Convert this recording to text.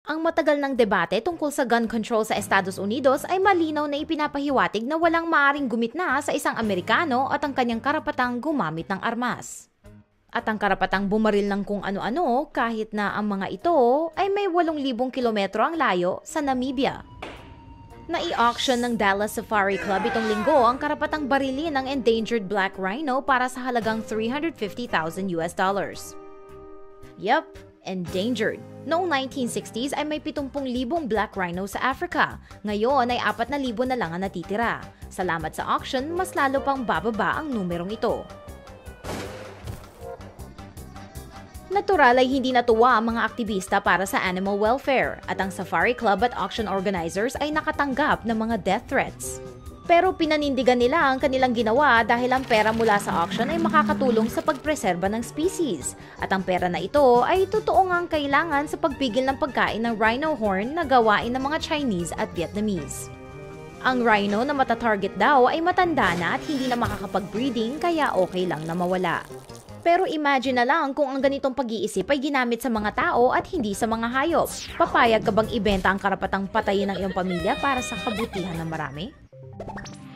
Ang matagal ng debate tungkol sa gun control sa Estados Unidos ay malinaw na ipinapahiwatig na walang maaring gumitna sa isang Amerikano at ang kanyang karapatang gumamit ng armas. At ang karapatang bumaril ng kung ano-ano kahit na ang mga ito ay may 8,000 kilometro ang layo sa Namibia. Nai-auction ng Dallas Safari Club itong linggo ang karapatang barilin ng endangered black rhino para sa halagang $350,000. Yup, endangered. Noong 1960s ay may 70,000 black rhino sa Africa. Ngayon ay 4,000 na lang ang natitira. Salamat sa auction, mas lalo pang bababa ang numerong ito. Natural ay hindi natuwa ang mga aktivista para sa animal welfare at ang Safari Club at auction organizers ay nakatanggap ng mga death threats. Pero pinanindigan nila ang kanilang ginawa dahil ang pera mula sa auction ay makakatulong sa pagpreserba ng species. At ang pera na ito ay totoo ngang kailangan sa pagpigil ng pagkain ng rhino horn na gawain ng mga Chinese at Vietnamese. Ang rhino na matatarget daw ay matanda na at hindi na makakapag-breeding kaya okay lang na mawala. Pero imagine na lang kung ang ganitong pag-iisip ay ginamit sa mga tao at hindi sa mga hayop. Papayag ka bang ibenta ang karapatang patayin ng iyong pamilya para sa kabutihan ng marami?